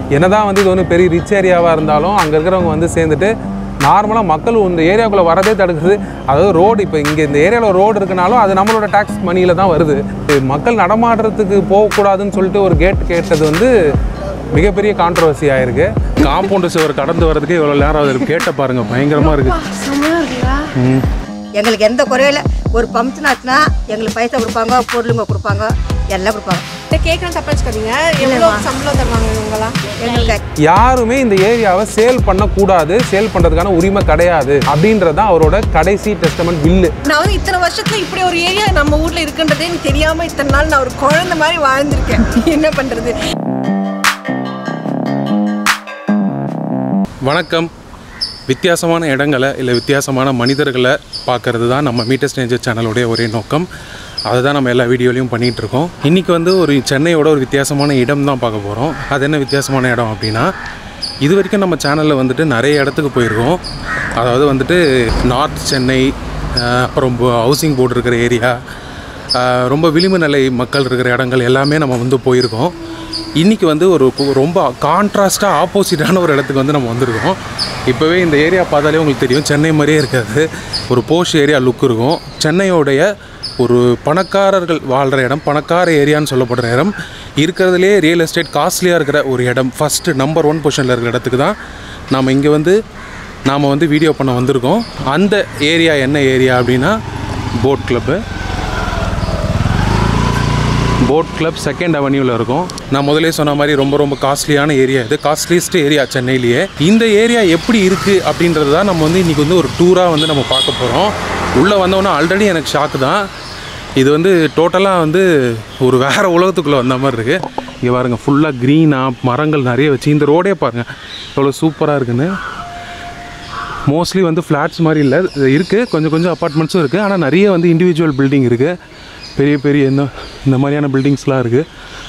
என்னதான் வந்து இது ஒன்றும் பெரிய ரிச் ஏரியாவாக இருந்தாலும் அங்கே இருக்கிறவங்க வந்து சேர்ந்துட்டு நார்மலாக மக்கள் இந்த ஏரியாவுக்குள்ளே வரதே தடுக்குது. அதாவது ரோடு இப்போ இங்கே இந்த ஏரியாவில் ரோடு இருக்குனாலும் அது நம்மளோட டேக்ஸ் மணியில் தான் வருது. மக்கள் நடமாடுறதுக்கு போகக்கூடாதுன்னு சொல்லிட்டு ஒரு கேட் கேட்டது வந்து மிகப்பெரிய கான்ட்ரவர்சி ஆயிருக்கு. காம்பவுண்டு சுவர் கடந்து வர்றதுக்கு இவ்வளோ நேரம் அது கேட்ட பாருங்க, பயங்கரமாக இருக்குது. எங்களுக்கு எந்த குறையில ஒரு பம்ப்ஷன் ஆச்சுன்னா எங்களுக்கு பைசா கொடுப்பாங்க, பொருளுங்க கொடுப்பாங்க, எல்லாம் கொடுப்பாங்க. கேட்குறேன் தப்பா வச்சுக்காதீங்க. எவ்வளோ சம்பளம் தருவாங்க இவங்களாம்? எங்களுக்கு யாருமே இந்த ஏரியாவை சேல் பண்ணக்கூடாது, சேல் பண்ணுறதுக்கான உரிமை கிடையாது அப்படின்றதான் அவரோட கடைசி டெஸ்டமெண்ட் பில்லு. நான் வந்து இத்தனை வருஷத்துல இப்படி ஒரு ஏரியா நம்ம ஊர்ல இருக்குன்றதே எனக்கு தெரியாம இத்தனை நாள் நான் ஒரு குழந்தை மாதிரி வாழ்ந்திருக்கேன். என்ன பண்றது? வணக்கம். வித்தியாசமான இடங்களை இல்லை வித்தியாசமான மனிதர்களை பார்க்கறது தான் நம்ம மீட்டர் ஸ்ட்ரேஞ்சர் சேனலோடைய ஒரே நோக்கம். அதை தான் நம்ம எல்லா வீடியோலையும் பண்ணிகிட்ருக்கோம். இன்றைக்கி வந்து ஒரு சென்னையோட ஒரு வித்தியாசமான இடம் தான் பார்க்க போகிறோம். அது என்ன வித்தியாசமான இடம் அப்படின்னா, இது வரைக்கும் நம்ம சேனலில் வந்துட்டு நிறைய இடத்துக்கு போயிருக்கோம். அதாவது வந்துட்டு நார்த் சென்னை, அப்புறம் ஹவுசிங் போர்டு இருக்கிற ஏரியா, ரொம்ப விளிம்பு நிலை மக்கள் இருக்கிற இடங்கள் எல்லாமே நம்ம வந்து போயிருக்கோம். இன்றைக்கி வந்து ஒரு ரொம்ப கான்ட்ராஸ்ட்டாக ஆப்போசிட்டான ஒரு இடத்துக்கு வந்து நம்ம வந்திருக்கோம். இப்போவே இந்த ஏரியா பார்த்தாலே உங்களுக்கு தெரியும், சென்னை மாதிரியே இருக்காது. ஒரு போஷ் ஏரியா லுக் இருக்கும். சென்னையோடைய ஒரு பணக்காரர்கள் வாழ்கிற இடம், பணக்கார ஏரியான்னு சொல்லப்படுற இடம், இருக்கிறதுலே ரியல் எஸ்டேட் காஸ்ட்லியாக இருக்கிற ஒரு இடம், ஃபஸ்ட்டு நம்பர் 1 பொசிஷனில் இருக்கிற இடத்துக்கு தான் நாம் இங்கே வந்து நாம் வந்து வீடியோ பண்ண வந்திருக்கோம். அந்த ஏரியா என்ன ஏரியா அப்படின்னா, boat club. Boat club 2nd அவென்யூவில் இருக்கும். நான் முதலே சொன்ன மாதிரி ரொம்ப காஸ்ட்லியான ஏரியா இது, காஸ்ட்லியஸ்ட் ஏரியா சென்னையிலேயே. இந்த ஏரியா எப்படி இருக்குது அப்படின்றது தான் நம்ம வந்து இன்றைக்கி வந்து ஒரு டூராக வந்து நம்ம பார்க்க போகிறோம். உள்ளே வந்தோன்னா ஆல்ரெடி எனக்கு ஷாக்கு தான். இது வந்து டோட்டலாக வந்து ஒரு வேறு உலகத்துக்குள்ளே வந்த மாதிரி இருக்குது. இங்கே பாருங்கள், ஃபுல்லாக க்ரீனாக மரங்கள் நிறைய வச்சு, இந்த ரோடே பாருங்கள் எவ்வளோ சூப்பராக இருக்குன்னு. மோஸ்ட்லி வந்து ஃப்ளாட்ஸ் மாதிரி இல்லை, இருக்குது கொஞ்சம் அப்பார்ட்மெண்ட்ஸும் இருக்குது. ஆனால் நிறைய வந்து இண்டிவிஜுவல் பில்டிங் இருக்குது, பெரிய இந்த மாதிரியான பில்டிங்ஸ்லாம் இருக்குது.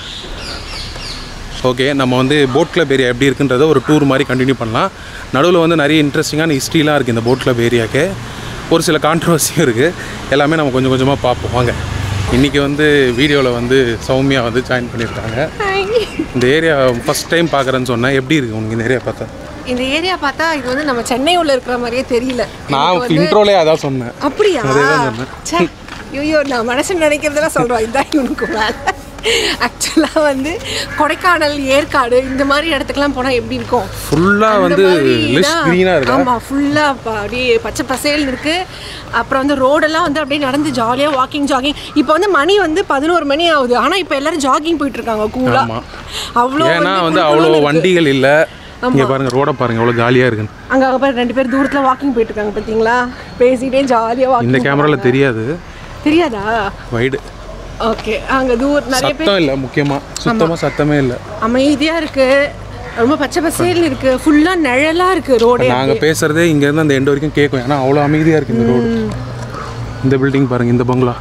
ஓகே, நம்ம வந்து போட் கிளப் ஏரியா எப்படி இருக்குன்றத ஒரு டூர் மாதிரி கண்டினியூ பண்ணலாம். நடுவில் வந்து நிறைய இன்ட்ரெஸ்டிங்கான ஹிஸ்ட்ரிலாம் இருக்குது இந்த போட் கிளப் ஏரியாவுக்கு. ஒரு சில கான்ட்ரவர்சியும் இருக்குது. எல்லாமே நம்ம கொஞ்சமாக பார்ப்போம் வாங்க. இன்றைக்கி வந்து வீடியோவில் வந்து சௌமியா வந்து ஜாயின் பண்ணியிருக்காங்க. இந்த ஏரியா ஃபஸ்ட் டைம் பார்க்குறேன்னு சொன்னேன். எப்படி இருக்குது உனக்கு இந்த ஏரியா பார்த்தா? இந்த ஏரியா பார்த்தா இது வந்து நம்ம சென்னை உள்ள இருக்கிற மாதிரியே தெரியல. நான் இன்ட்ரோலே அதான் சொன்னேன். அப்படியா? அதேதான் சொன்னேன். ஐயோ, நான் மனசு நினைக்கிறதெல்லாம் சொல்கிறோம். இதுதான் இவனுக்கு மேலே. ஆக்சுவலாக வந்து கொடைக்கானல், ஏற்காடு இந்த மாதிரி இடத்துக்குலாம் போனால் எப்படி இருக்கும்? ஃபுல்லாக வந்து க்ரீனாக இருக்குது. ஆமாம், ஃபுல்லாக அப்படியே பச்சை பசேல்னு இருக்குது. அப்புறம் வந்து ரோடெல்லாம் வந்து அப்படியே நடந்து ஜாலியாக ஜாகிங். இப்போ வந்து மணி வந்து 11 மணி ஆகுது. ஆனால் இப்போ எல்லாரும் ஜாகிங் போயிட்டுருக்காங்க கூலாக. அவ்வளோ ஏன்னா வந்து அவ்வளோ வண்டிகள் இல்லை. இங்கே பாருங்கள், ரோட பாருங்கள் எவ்வளோ ஜாலியாக இருக்குன்னு. அங்கே பாரு 2 பேர் தூரத்தில் வாக்கிங் போயிட்டு இருக்காங்க பார்த்தீங்களா? பேசிட்டே ஜாலியாக வாக்கிங். இந்த கேமராவில் தெரியாதா? வைடு. ஓகே, அங்கே நிறைய பேர் இல்லை, முக்கியமாக சுத்தமாக சத்தமே இல்லை, அமைதியாக இருக்குது. ரொம்ப பச்சை பசேல்னு இருக்குது. ஃபுல்லாக நிழலாக இருக்குது ரோடே. நாங்கள் பேசுகிறதே இங்கேருந்து அந்த எண்டு வரைக்கும் கேட்கும். ஏன்னா அவ்வளோ அமைதியாக இருக்குது இந்த ரோடு. இந்த பில்டிங் பாருங்கள், இந்த பங்களா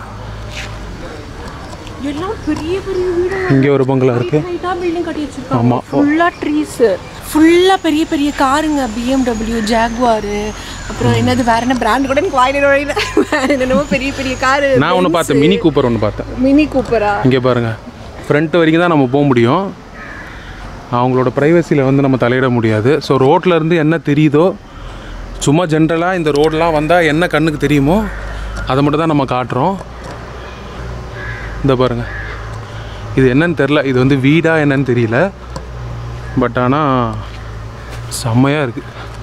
எல்லாம் பெரிய வீடு. இங்கே ஒரு பங்களா இருக்குது. பில்டிங் கட்டி வச்சிருக்காங்க. ஆமாம், ஃபுல்லாக ட்ரீஸ், ஃபுல்லாக பெரிய காருங்க, BMW, ஜாகுவார், அப்புறம் என்னது வேற என்ன பிராண்ட் கூட எனக்கு வாயில நுழையில. வேற என்னென்னமோ பெரிய காரு. நான் ஒன்று பார்த்தேன், மினி கூப்பர் ஒன்று பார்த்தேன். மினி கூப்பரா? இங்கே பாருங்கள், ஃப்ரண்ட் வரைக்கும் தான் நம்ம போக முடியும். அவங்களோட ப்ரைவசியில் வந்து நம்ம தலையிட முடியாது. ஸோ ரோட்லேருந்து என்ன தெரியுதோ, சும்மா ஜென்ரலாக இந்த ரோடெலாம் வந்தால் என்ன கண்ணுக்கு தெரியுமோ அதை மட்டும் தான் நம்ம காட்டுறோம். இந்த பாருங்கள், இது என்னன்னு தெரில, இது வந்து வீடா என்னன்னு தெரியல. பட் ஆனால் செம்மையாக இருக்குது.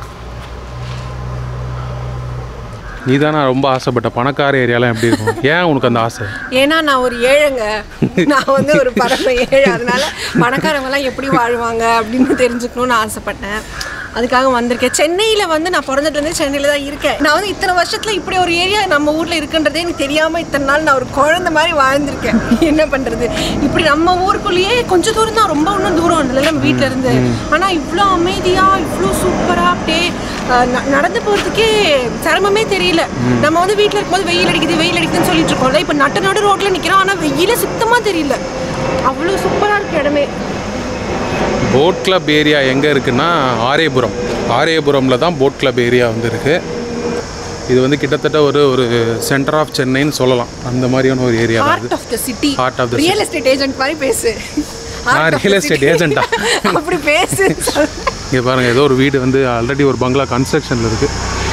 நீ தான் நான் ரொம்ப ஆசைப்பட்ட பணக்கார ஏரியாலாம் எப்படி இருக்கும்? ஏன் உனக்கு அந்த ஆசை? ஏன்னா நான் ஒரு ஏழைங்க, நான் வந்து ஒரு பரம ஏழை. அதனால பணக்காரங்கெல்லாம் எப்படி வாழ்வாங்க அப்படின்னு தெரிஞ்சுக்கணும்னு ஆசைப்பட்டேன். அதுக்காக வந்திருக்கேன். சென்னையில் வந்து நான் பிறந்ததுலேருந்து சென்னையில் தான் இருக்கேன். நான் வந்து இத்தனை வருஷத்தில் இப்படி ஒரு ஏரியா நம்ம ஊரில் இருக்குன்றதே எனக்கு தெரியாமல் இத்தனை நாள் நான் ஒரு குழந்தை மாதிரி வாழ்ந்திருக்கேன். என்ன பண்ணுறது? இப்படி நம்ம ஊருக்குள்ளேயே கொஞ்சம் தூரம் தான், ரொம்ப ஒன்றும் தூரம் இல்லை நம்ம வீட்டில் இருந்து. ஆனால் இவ்வளோ அமைதியாக, இவ்வளோ சூப்பராக அப்படியே நடந்து போகிறதுக்கே சிரமமே தெரியல. நம்ம வந்து வீட்டில் இருக்கும்போது வெயில் அடிக்குதுன்னு சொல்லிட்டு இருக்கோம்ல. இப்போ நடு ரோட்டில் நிற்கிறோம், ஆனால் வெயிலே சுத்தமாக தெரியல. அவ்வளோ சூப்பராக இருக்குது இடமே. போட் கிளப் ஏரியா எங்கே இருக்குன்னா ஆரேபுரமில் தான் போட் கிளப் ஏரியா வந்து இருக்குது. இது வந்து கிட்டத்தட்ட ஒரு சென்டர் ஆஃப் சென்னைன்னு சொல்லலாம். அந்த மாதிரியான ஒரு area. Heart of the city. Real estate agent மாதிரி பேசு. நான் ரியல் எஸ்டேட் ஏஜென்ட்டா? அப்படி பேசு. இங்கே பாருங்கள், ஏதோ ஒரு வீடு வந்து ஆல்ரெடி ஒரு பங்களா கன்ஸ்ட்ரக்ஷனில் இருக்குது.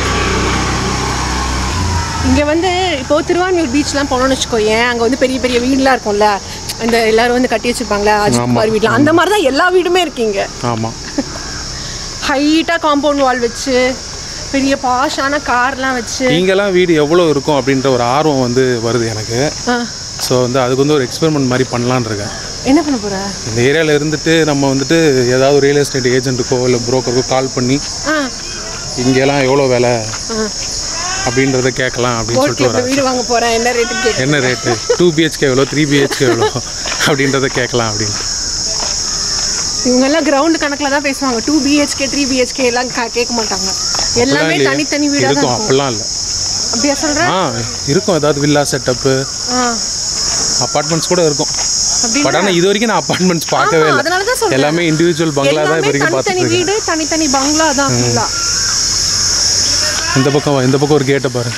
இங்கே வந்து இப்போது திருவான்மியூர் பீச்லாம் போனோம்னு வச்சுக்கோயேன், அங்கே வந்து பெரிய பெரிய வீடுலாம் இருக்கும்ல, அந்த எல்லாரும் வந்து கட்டி வச்சுருப்பாங்களே அஜித்குமார் வீட்டில், அந்த மாதிரி தான் எல்லா வீடுமே இருக்கீங்க. ஆமாம், ஹைட்டாக காம்பவுண்ட் வால் வச்சு பெரிய பாஷான கார்லாம் வச்சு. இங்கெல்லாம் வீடு எவ்வளோ இருக்கும் அப்படின்ற ஒரு ஆர்வம் வந்து வருது எனக்கு. ஸோ வந்து அதுக்கு வந்து ஒரு எக்ஸ்பெரிமெண்ட் மாதிரி பண்ணலான்னு இருக்கேன். என்ன பண்ண போகிற? இந்த ஏரியாவில் இருந்துட்டு நம்ம வந்துட்டு ஏதாவது ரியல் எஸ்டேட் ஏஜென்ட்டுக்கோ இல்லை புரோக்கருக்கோ கால் பண்ணி இங்கெல்லாம் எவ்வளோ விலை அப்படின்றத கேட்கலாம் அப்படின்னு சொல்லிட்டு வர வீடு வாங்க போகிறேன், என்ன ரேட்டு, என்ன ரேட்டு, 2 BHK எவ்வளோ, 3 BHK எவ்வளோ அப்படின்றத கேட்கலாம் அப்படின்னு. இவங்கெல்லாம் கிரவுண்டு கணக்கில் தான் பேசுவாங்க. 2 BHK 3 BHK எல்லாம் கேட்க மாட்டாங்க. எல்லாமே தனித்தனி வீடாக இருக்கும். அப்படிலாம் இல்லை. அப்படியா சொல்கிறேன்? இருக்கும். ஏதாவது வில்லா செட்டப்பு, அப்பார்ட்மெண்ட்ஸ் கூட இருக்கும். பட் ஆனால் இது வரைக்கும் நான் அப்பார்ட்மெண்ட்ஸ் பார்க்கவே இல்லை. அதனால தான் சொல்கிறேன், எல்லாமே இண்டிவிஜுவல் பங்களா தான் இது வரைக்கும் பார்த்துருக்கேன். வீடு தனித்தனி பங்களா தான். இந்த பக்கம் ஒரு கேட்டை பாருங்க.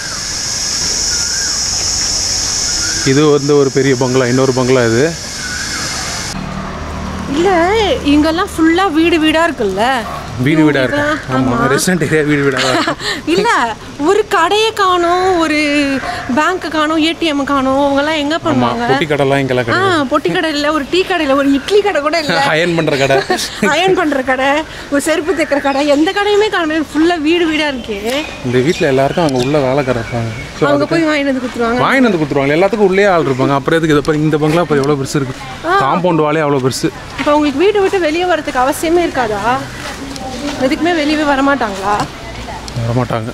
இது வந்து ஒரு பெரிய பங்களா, இன்னொரு பங்களா இது. இல்லை, இங்கெல்லாம் ஃபுல்லாக வீடு வீடாக இருக்குல்ல, வீடு வீடாக இருக்கு. ஆமாம், ரெசிடென்ட் ஏரியா வீடு வீடாக இருக்கும். இல்லை, ஒரு கடையை காணும், ஒரு பேங்க்கு காணும், ஏடிஎம் காணும். அவங்கெல்லாம் எங்கே பண்ணுவாங்க? பொட்டி கடைலாம் இங்கெல்லாம் கிடையாது. பொட்டி கடை இல்லை, ஒரு டீ கடையில், ஒரு இட்லி கடை கூட இல்லை, அயன் பண்ணுற கடை, அயன் பண்ணுற கடை, ஒரு செருப்பு தைக்கிற கடை, எந்த கடையுமே காணும். ஃபுல்லாக வீடு வீடாக இருக்கு. இந்த வீட்டில் எல்லாருக்கும் அங்கே உள்ள வேலை கிடப்பாங்க. அவங்க போய் வாங்கிட்டு வந்து கொடுத்துருவாங்க. எல்லாத்துக்கும் உள்ளே ஆள் இருப்பாங்க. அப்புறம் எதுக்கு இதை இந்த பங்களா இப்போ எவ்வளோ பெருசு இருக்குது, காம்பவுண்ட் வாலே அவ்வளோ பெருசு. இப்போ உங்களுக்கு வீடு விட்டு வெளியே வரதுக்கு அவசியமே இருக்காதா? எதுக்குமே வெளியவே வரமாட்டாங்களா? வரமாட்டாங்க.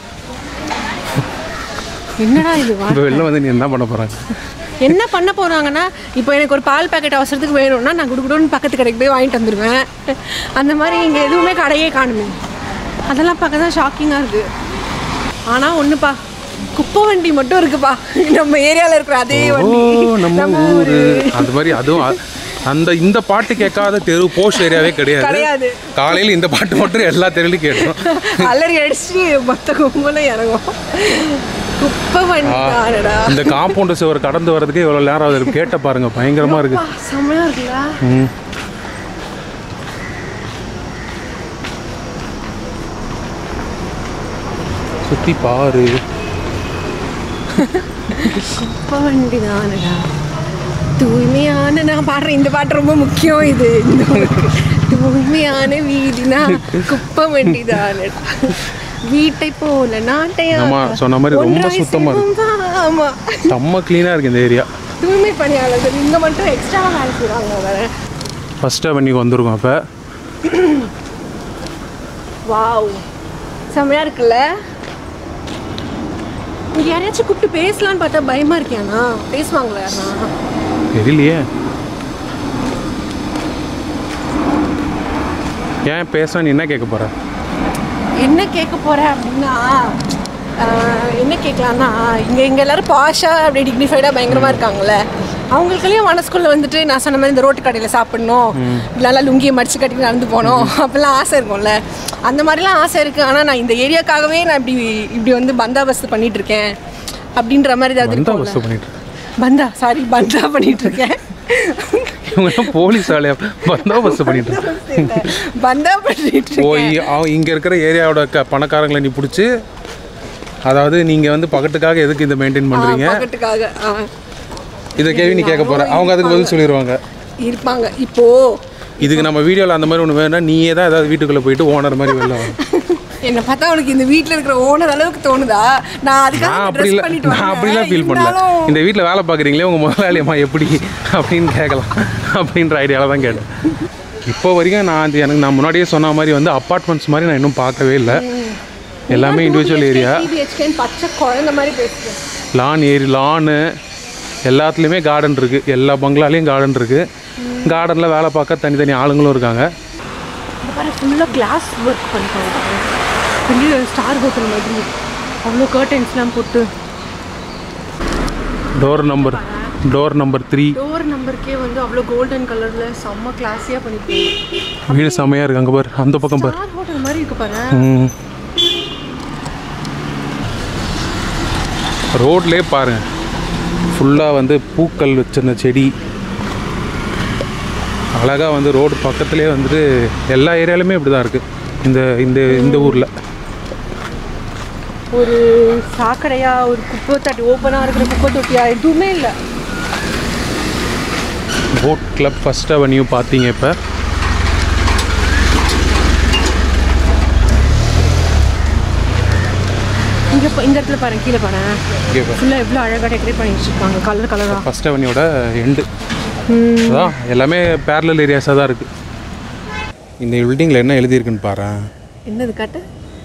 என்னடா இது? இப்போ வெளில வந்து நீ என்ன பண்ண போகிறாங்க? என்ன பண்ண போகிறாங்கன்னா, இப்போ எனக்கு ஒரு பால் பேக்கெட் அவசரத்துக்கு வேணும்னா நான் குடுக்குடுன்னு பக்கத்து கடைக்கு போய் வாங்கிட்டு வந்துடுவேன். அந்த மாதிரி இங்கே எதுவுமே கடையே காணுமே. அதெல்லாம் பார்க்க தான் ஷாக்கிங்காக இருக்குது. ஆனால் ஒன்றுப்பா, குப்பை வண்டி மட்டும் இருக்குப்பா நம்ம ஏரியாவில் இருக்கிற அதே வண்டி. நம்ம ஊர் அந்த மாதிரி. அதுவும் இந்த பாட்டு கேட்காத தெரு போஸ்ட் ஏரியாவே கிடையாது. காலையில் இந்த பாட்டு மட்டும் எல்லா தெருலையும் கேட்டோம். அலறி அடிச்சு மொத்த கும்பலும் இறங்கும். குப்பை வண்டி. இந்த காம்பவுண்ட் சுவர் கடந்து வர்றதுக்கு இவ்வளோ நேரம் ஆகுது. கேட்ட பாருங்க, பயங்கரமா இருக்கு. செம்மையா இருக்குல்ல? சுத்தி பாரு. குப்பை வண்டி தானடா, தூய்மையான. நான் பாடுறேன் இந்த பாட்டு, ரொம்ப முக்கியம் இது. தூய்மையான வீதினா குப்பை வண்டி தானடா, வீட்டை போல நாட்டை. சொன்ன மாதிரி ரொம்ப சுத்தமா இருக்கு. ஆமா, செம்ம கிளீனா இருக்கு இந்த ஏரியா. தூய்மை பணியாளர்கள் இங்க மட்டும் எக்ஸ்ட்ரா வேலை செய்றாங்க. வேற ஃபர்ஸ்ட் அவென்யூக்கு வந்திருக்கோம். அப்ப வாவ், செம்மையா இருக்குல்ல? இங்க யாரையாச்சும் கூப்பிட்டு பேசலான்னு பார்த்தா பயமா இருக்கியாண்ணா? பேசுவாங்களா யாருன்னா? தெரியலையே. ஏன் பேச? நீ என்ன கேட்க போற? என்ன கேட்க போற அப்படின்னா, என்ன கேட்கலான்னா, இங்கே எல்லாரும் பாஷாக அப்படி டிக்னிஃபைடாக பயங்கரமாக இருக்காங்கல்ல, அவங்களுக்குள்ளேயும் மனசுக்குள்ளே வந்துட்டு நான் சொன்ன மாதிரி இந்த ரோட்டு கடையில் சாப்பிடணும், இல்லைனா லுங்கியை மடிச்சு கட்டி நடந்து போகணும் அப்படிலாம் ஆசை இருக்கும்ல. அந்த மாதிரிலாம் ஆசை இருக்குது. ஆனால் நான் இந்த ஏரியாக்காகவே நான் இப்படி வந்து பந்தாபஸ்து பண்ணிகிட்ருக்கேன் அப்படின்ற மாதிரி ஏதாவது இருக்கும். பந்தா பண்ணிகிட்ருக்கேன். போலீஸ் வேலையா பந்தாபஸ்து பண்ணிட்டு போய் இங்க இருக்கிற ஏரியாவோட பணக்காரங்களை நீ பிடிச்சி, அதாவது நீங்க வந்து பக்கத்துக்காக எதுக்கு இதை மெயின்டைன் பண்றீங்க? இதை கேள்வி நீ கேட்க போற, அவங்க அதுக்கு பதில் சொல்லிடுவாங்க இருப்பாங்க. இப்போ இதுக்கு நம்ம வீடியோவில் அந்த மாதிரி ஒன்று வேணும்னா நீயே தான் ஏதாவது வீட்டுக்குள்ளே போயிட்டு ஓனர் மாதிரி வெளில வரும். என்னை பார்த்தா அவனுக்கு இந்த வீட்டில் இருக்கிற ஓனர் அளவுக்கு தோணுதா? நான் அப்படிலாம் ஃபீல் பண்ணல. இந்த வீட்டில் வேலை பார்க்குறீங்களே உங்கள் முதலாளியம்மா எப்படி அப்படின்னு கேட்கலாம் அப்படின்ற ஐடியாவில் தான் கேட்டேன். இப்போ வரைக்கும் நான் முன்னாடியே சொன்ன மாதிரி வந்து அப்பார்ட்மெண்ட்ஸ் மாதிரி நான் இன்னும் பார்க்கவே இல்லை. எல்லாமே இண்டிவிஜுவல் ஏரியா. பச்சை குழந்தை மாதிரி பேசுகிறேன். லானு எல்லாத்துலேயுமே கார்டன் இருக்குது. எல்லா பங்களாலேயும் கார்டன் இருக்குது. கார்டனில் வேலை பார்க்க தனித்தனி ஆளுங்களும் இருக்காங்க. ஃபுல்லாக கிளாஸ் ஒர்க் பண்ணிப்பாங்க. பெரிய ஸ்டார் ஹோட்டல் மாதிரி அவ்வளோ கர்டன்ஸ்லாம் போட்டு. Door number 3. டோர் நம்பருக்கே வந்து அவ்வளோ கோல்டன் கலரில் செம்ம கிளாஸியாக பண்ணிப்பாங்க. வீடு செம்மையாக இருக்குது. அங்கே பாரு, அந்த பக்கம் பாரு, ஸ்டார் ஹோட்டல் மாதிரி இருக்கு பாரு. ரோட்லேயே பாருங்க, ஃபுல்லாக வந்து பூக்கள் வச்சிருந்த செடி, அழகாக வந்து ரோடு பக்கத்துலேயே வந்துட்டு எல்லா ஏரியாலுமே இப்படி தான் இருக்குது இந்த ஊரில். ஒரு சாக்கடையா, ஒரு குப்பை தொட்டி, ஓப்பனாக இருக்கிற குப்பை தொட்டியா, எதுவுமே இல்லை. போட் கிளப் ஃபர்ஸ்ட் அவென்யூ பார்த்தீங்க. இப்போ இங்கே இந்த இடத்துல பாருங்க, கீழே பாருங்க, ஃபுல்லாக எவ்வளோ அழகாக டெக்கரேட் பண்ணி வச்சுருக்காங்க, கலர் கலராக. ஃபர்ஸ்ட் அவென்யூட எண்டு அதான், எல்லாமே பேரலல் ஏரியாஸாக தான் இருக்குது. இந்த பில்டிங்கில் என்ன எழுதியிருக்குன்னு பாரு. என்னது காட்டு?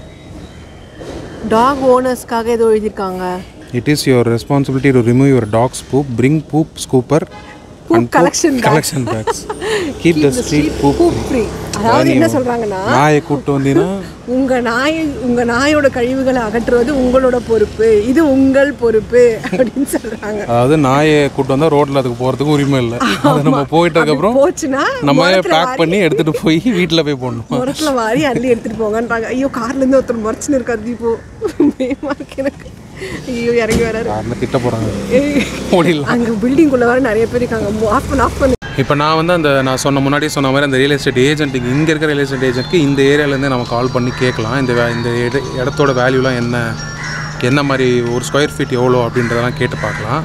டாக் ஓனர்ஸ்க்காக ஏதோ எழுதியிருக்காங்க. It is your responsibility to remove your dogs poop, bring poop scooper and collection bags, keep the street poop free. அதாவது என்ன சொல்றாங்கன்னா, நாயை கூட்டு வந்தீங்கன்னா உங்க நாயோட கழிவுகளை அகற்றுவது உங்களோட பொறுப்பு, இது உங்கள் பொறுப்பு அப்படின்னு சொல்றாங்க. அதாவது நாயை கூட்டு வந்தா ரோட்ல அதுக்கு போறதுக்கு உரிமை இல்லை. அது நம்ம போயிட்டதுக்கு அப்புறம் போச்சுன்னா நம்ம பேக் பண்ணி எடுத்துட்டு போய் வீட்டுல போய் போடணும். முரத்துல வாரி அள்ளி எடுத்துட்டு போங்கன்றாங்க. ஐயோ, கார்ல இருந்து ஒருத்தர் முறைச்சுன்னு இருக்காது. இப்போ பயமா இருக்கு எனக்கு. ஐயோ, இறங்கி வராரு. திட்ட போறாங்க. அங்க பில்டிங் குள்ள வர நிறைய பேர் இருக்காங்க. ஆஃப் பண்ணு. இப்போ நான் வந்து நான் முன்னாடி சொன்ன மாதிரி அந்த ரியல் எஸ்டேட் ஏஜென்ட்டுக்கு, இங்கே இருக்கிற ரியல் எஸ்டேட் ஏஜென்ட்டுக்கு இந்த ஏரியாவிலேருந்து நம்ம கால் பண்ணி கேட்கலாம். இந்த இடத்தோட வேல்யூலாம் என்ன மாதிரி, ஒரு ஸ்கொயர் ஃபீட் எவ்வளோ அப்படின்றதெல்லாம் கேட்டு பார்க்கலாம்.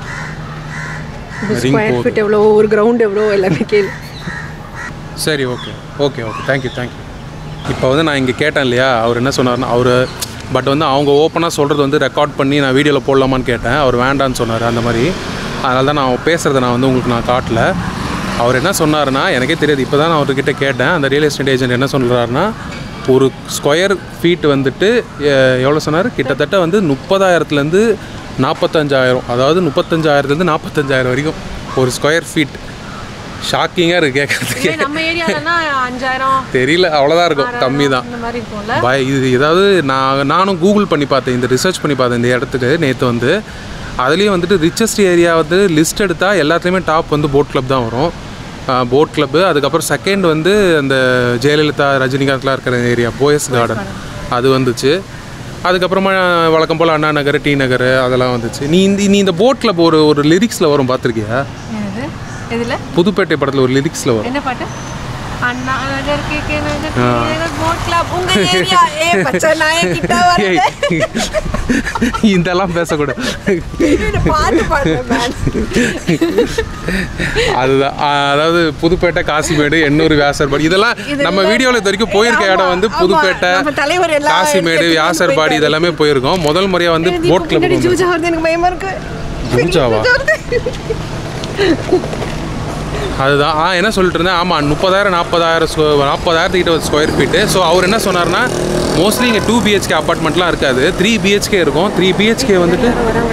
ஸ்கொயர் ஃபீட் எவ்வளோ, ஒரு கிரவுண்ட் எவ்வளோ, எல்லாமே கேளு. சரி, ஓகே தேங்க்யூ. இப்போ வந்து நான் இங்கே கேட்டேன் இல்லையா, அவர் என்ன சொன்னார்னா, பட் வந்து அவங்க ஓப்பனாக சொல்கிறது வந்து ரெக்கார்ட் பண்ணி நான் வீடியோவில் போடலாமான்னு கேட்டேன். அவர் வேண்டான்னு சொன்னார் அந்த மாதிரி. அதனால தான் நான் பேசுகிறத நான் வந்து உங்களுக்கு நான் காட்டல. அவர் என்ன சொன்னார்னா, எனக்கே தெரியாது, இப்போ தான் நான் அவர்கிட்ட கேட்டேன். அந்த ரியல் எஸ்டேட் ஏஜென்ட் என்ன சொல்கிறாருன்னா, ஒரு ஸ்கொயர் ஃபீட் வந்துட்டு எவ்வளோ சொன்னார், கிட்டத்தட்ட வந்து 30,000லேருந்து 45,000, அதாவது 35,000லேருந்து 45,000 வரைக்கும் ஒரு ஸ்கொயர் ஃபீட். ஷாக்கிங்காக இருக்குது கேட்குறதுக்கு. நம்ம ஏரியாலனா 5,000 தெரியல, அவ்வளோதான் இருக்கும், கம்மி தான். இது ஏதாவது நானும் கூகுள் பண்ணி பார்த்தேன், இந்த ரிசர்ச் பண்ணி பார்த்தேன் இந்த இடத்துக்கு நேற்று வந்து. அதுலேயும் வந்துட்டு ரிச்சஸ்ட் ஏரியா வந்து லிஸ்ட் எடுத்தால் எல்லாத்துலேயுமே டாப் வந்து போட் கிளப் தான் வரும். போட் கிளப்பு, அதுக்கப்புறம் செகண்ட் வந்து அந்த ஜெயலலிதா ரஜினிகாந்த்லாம் இருக்கிற ஏரியா போயஸ் கார்டன் அது வந்துச்சு. அதுக்கப்புறமா வழக்கம் போல் அண்ணா நகர், டி நகர் அதெல்லாம் வந்துச்சு. நீ இந்த போட் கிளப் ஒரு லிரிக்ஸில் வரும், பார்த்துருக்கியா? புதுப்பேட்டை படத்தில் ஒரு லிரிக்ஸில் வரும். என்ன பாட்டு? அண்ணா நகர் கேகே நகர் போட் கிளப் உங்க ஏரியா. பச்சை நாயே கிட்ட வரதே. இதெல்லாம் பேசக்கூடாது. பாட்டு பாடுறேன். அதுதான், அதாவது புதுப்பேட்டை, காசிமேடு, எண்ணூர், வியாசர்பாடி, இதெல்லாம் நம்ம வீடியோவில் இது வரைக்கும் போயிருக்க இடம் வந்து புதுப்பேட்டை, காசிமேடு, வியாசர்பாடி இதெல்லாமே போயிருக்கோம். முதல் முறையாக வந்து போட் கிளப். எனக்கு பயமா இருக்கு. ஜூஜாவா? அதுதான் என்ன சொல்லிட்டு இருந்தேன். ஆமாம், 30,000 40,000 ஸ்கொயர் ஃபீட்டு. ஸோ அவர் என்ன சொன்னார்னா, மோஸ்ட்லி இங்கே 2 BHK அப்பார்ட்மெண்ட்லாம் இருக்காது, 3 BHK இருக்கும். 3 BHK வந்துட்டு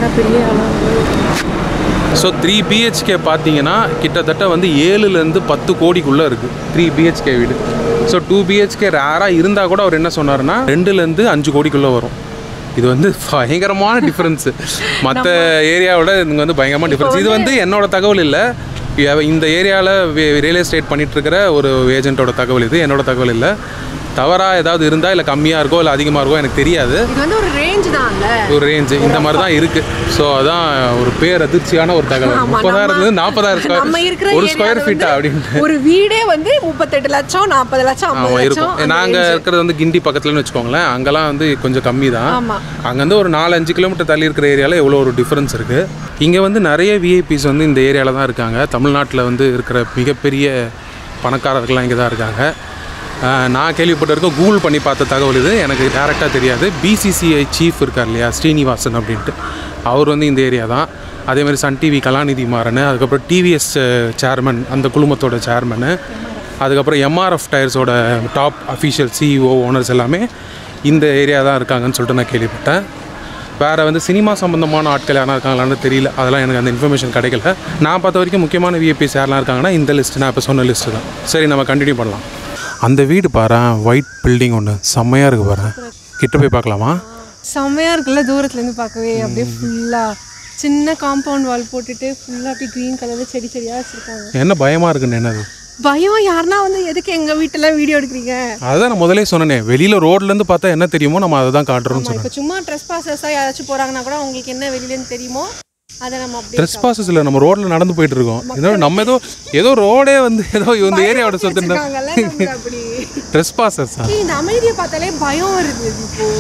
ஸோ 3 BHK பார்த்தீங்கன்னா கிட்டத்தட்ட வந்து 7லேருந்து 10 கோடிக்குள்ளே இருக்குது 3 BHK வீடு. ஸோ 2 BHK ரேராக இருந்தால் கூட அவர் என்ன சொன்னார்னா 2லேருந்து 5 கோடிக்குள்ளே வரும். இது வந்து பயங்கரமான டிஃப்ரென்ஸு. மற்ற ஏரியாவோட இங்கே வந்து பயங்கரமான டிஃப்ரென்ஸ். இது வந்து என்னோடய தகவல் இல்லை, இந்த ஏரியாவில் ரியல் எஸ்டேட் பண்ணிகிட்ருக்கிற ஒரு ஏஜென்ட்டோட தகவல். இது என்னோடய தகவல் இல்லை. தவறாக ஏதாவது இருந்தால் இல்லை கம்மியாக இருக்கோ இல்லை அதிகமாக இருக்கோ எனக்கு தெரியாது. இது வந்து ஒரு ரேஞ்ச் தான், ஒரு ரேஞ்சு இந்த மாதிரி தான் இருக்குது. ஸோ அதான் ஒரு பேரதிர்ச்சியான ஒரு தகவல். 30,000 40,000 ஒரு ஸ்கொயர் ஃபீட்டா அப்படின்னு. ஒரு வீடே வந்து 38 லட்சம் 40 லட்சம் இருக்கும். நாங்கள் இருக்கிறது வந்து கிண்டி பக்கத்துலன்னு வச்சுக்கோங்களேன். அங்கெல்லாம் வந்து கொஞ்சம் கம்மி தான். அங்கேருந்து ஒரு 4-5 கிலோமீட்டர் தள்ளி இருக்கிற ஏரியாவில் எவ்வளோ ஒரு டிஃப்ரென்ஸ் இருக்குது. இங்கே வந்து நிறைய விஐபிஸ் வந்து இந்த ஏரியாவில் தான் இருக்காங்க. தமிழ்நாட்டில் வந்து இருக்கிற மிகப்பெரிய பணக்காரர்கள்லாம் இங்கே தான் இருக்காங்க. நான் கேள்விப்பட்டிருக்கேன், கூகுள் பண்ணி பார்த்த தகவல் இது, எனக்கு டேரெக்டாக தெரியாது. BCCI சீஃப் இருக்கார் இல்லையா, ஸ்ரீனிவாசன் அப்படின்ட்டு, அவர் வந்து இந்த ஏரியா தான். அதேமாதிரி சன் டிவி கலாநிதி மாறன், அதுக்கப்புறம் TVS சேர்மன், அந்த குழுமத்தோட சேர்மனு, அதுக்கப்புறம் MRF டயர்ஸோட டாப் அஃபீஷியல் CEO ஓனர்ஸ் எல்லாமே இந்த ஏரியா தான் இருக்காங்கன்னு சொல்லிட்டு நான் கேள்விப்பட்டேன். வேறு வந்து சினிமா சம்மந்தமான ஆட்கள் யாரும் இருக்காங்களான்னு தெரியல, அதெல்லாம் எனக்கு அந்த இன்ஃபர்மேஷன் கிடைக்கல. நான் பார்த்த வரைக்கும் முக்கியமான விஐபிஸ் யாரெல்லாம் இருக்காங்கன்னா இந்த லிஸ்ட்டு, நான் இப்போ சொன்ன லிஸ்ட்டு தான். சரி, நம்ம கண்டினியூ பண்ணலாம். அந்த வீடு பாரு, ஒயிட் பில்டிங் ஒன்று செம்மையாக இருக்குது பாரு. கிட்ட போய் பார்க்கலாமா? செம்மையாக இருக்குல்ல, தூரத்துலேருந்து பார்க்கவே. அப்படியே ஃபுல்லாக சின்ன காம்பவுண்ட் வால் போட்டுட்டு ஃபுல்லாக அப்படியே க்ரீன் கலரில் செடியாக வச்சுருக்காங்க. என்ன பயமாக இருக்குன்னு? என்னது பயம்? யாருன்னா வந்து எதுக்கு எங்கள் வீட்டில் வீடியோ எடுக்கிறீங்க? அதுதான் நான் முதலே சொன்னேன், வெளியில் ரோட்லேருந்து பார்த்தா என்ன தெரியுமோ நம்ம அதை தான் காட்டுறோம்னு சொன்னேன். இப்போ சும்மா ட்ரெஸ் பாசஸாக யாராச்சும் போகிறாங்கன்னா கூட உங்களுக்கு என்ன வெளியிலேருந்து தெரியுமோ அதை நம்ம அப்படி ட்ரெஸ்பாசஸ் இல்லை, நம்ம ரோட்டில் நடந்து போயிட்டு இருக்கோம். நம்ம ஏதோ ரோடே வந்து ஏதோ இந்த ஏரியாவோட சொத்து அப்படி ட்ரெஸ்பாசஸ். இந்த அமைதியை பார்த்தாலே பயம் வருது இப்போ.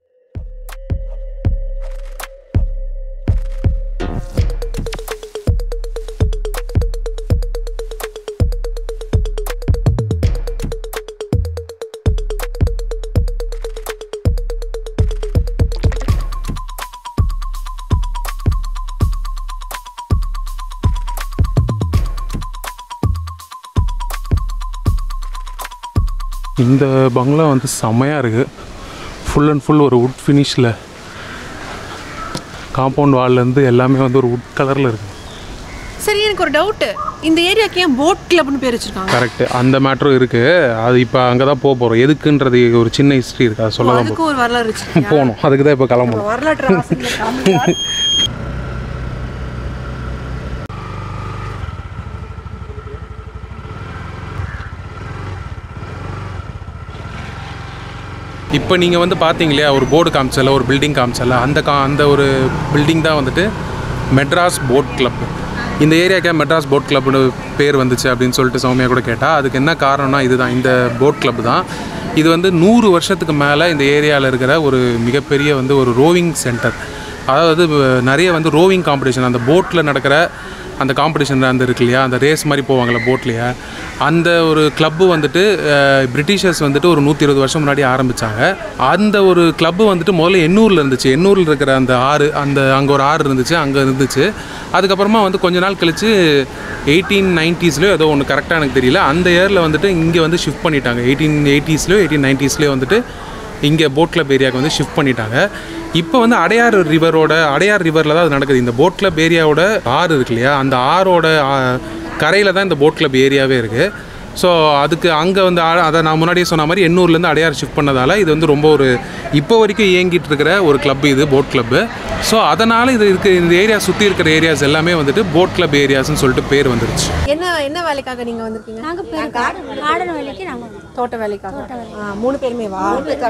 இந்த பங்களா வந்து செம்மையாக இருக்குது. ஃபுல் அண்ட் ஃபுல் ஒரு வுட் ஃபினிஷில், காம்பவுண்ட் வால்லேருந்து எல்லாமே வந்து ஒரு வுட் கலரில் இருக்குது. சரி, எனக்கு ஒரு டவுட்டு, இந்த ஏரியாவுக்கு ஏன் போட் கிளப்னு பேர் வச்சுருக்காங்க? கரெக்டு, அந்த மேட்டரும் இருக்குது. அது இப்போ அங்கே தான் போக போகிறோம். எதுக்குன்றது ஒரு சின்ன ஹிஸ்ட்ரி இருக்குது, அதை சொல்ல அதுக்கு ஒரு வரலாறு இருக்கு. போகணும், அதுக்கு தான் இப்போ கிளம்பணும். வரலாற்று இப்போ நீங்கள் வந்து பார்த்தீங்களே ஒரு போர்டு காமிச்சல, ஒரு பில்டிங் காமிச்சல, அந்த ஒரு பில்டிங் தான் வந்துட்டு மெட்ராஸ் போட் கிளப். இந்த ஏரியாக்கே மெட்ராஸ் போட் கிளப்னு பேர் வந்துச்சு அப்படின்னு சொல்லிட்டு சௌமியா கூட கேட்டால், அதுக்கு என்ன காரணம்னா இதுதான், இந்த போட் கிளப் தான். இது வந்து 100 வருஷத்துக்கு மேலே இந்த ஏரியாவில் இருக்கிற ஒரு மிகப்பெரிய வந்து ஒரு ரோவிங் சென்டர். அதாவது நிறைய வந்து ரோவிங் காம்படிஷன், அந்த போட்டில் நடக்கிற அந்த காம்படிஷன் அந்த இருக்கு இல்லையா, அந்த ரேஸ் மாதிரி போவாங்கள்ல போட்லையே, அந்த ஒரு கிளப்பு வந்துட்டு பிரிட்டிஷர்ஸ் வந்துட்டு ஒரு 120 வருஷம் முன்னாடி ஆரம்பித்தாங்க. அந்த ஒரு கிளப்பு வந்துட்டு முதல்ல எண்ணூரில் இருந்துச்சு. எண்ணூரில் இருக்கிற அந்த ஆறு, அங்கே ஒரு ஆறு இருந்துச்சு, அங்கே இருந்துச்சு. அதுக்கப்புறமா வந்து கொஞ்ச நாள் கழித்து 1890ஸ்லையோ ஏதோ ஒன்று கரெக்டாக எனக்கு தெரியல, அந்த இயரில் வந்துட்டு இங்கே வந்து ஷிஃப்ட் பண்ணிட்டாங்க. 1880ஸ்லையோ 1890ஸ்லையோ வந்துட்டு இங்கே போட் கிளப் ஏரியாவுக்கு வந்து ஷிஃப்ட் பண்ணிட்டாங்க. இப்போ வந்து அடையார் ரிவரில் தான் அது நடக்குது. இந்த போட் கிளப் ஏரியாவோட ஆறு இருக்கு இல்லையா, அந்த ஆரோட கரையில் தான் இந்த போட் கிளப் ஏரியாவே இருக்குது. ஸோ அதுக்கு அங்கே வந்து அதை நான் முன்னாடியே சொன்ன மாதிரி எண்ணூர்லேருந்து அடையார் ஷிஃப்ட் பண்ணதால் இது வந்து ரொம்ப ஒரு இப்போ வரைக்கும் இயங்கிட்டு இருக்கிற ஒரு கிளப் இது, போட் கிளப்பு. ஸோ அதனால் இந்த ஏரியா சுற்றி இருக்கிற ஏரியாஸ் எல்லாமே வந்துட்டு போட் கிளப் ஏரியாஸ்ன்னு சொல்லிட்டு பேர் வந்துருச்சு. என்ன வேலைக்காக நீங்கள் வந்திருக்கீங்க? நாங்கள் கார்டன் வேலைக்கு நாங்கள் தோட்ட வேலைக்காக. 3 பேருமே வா?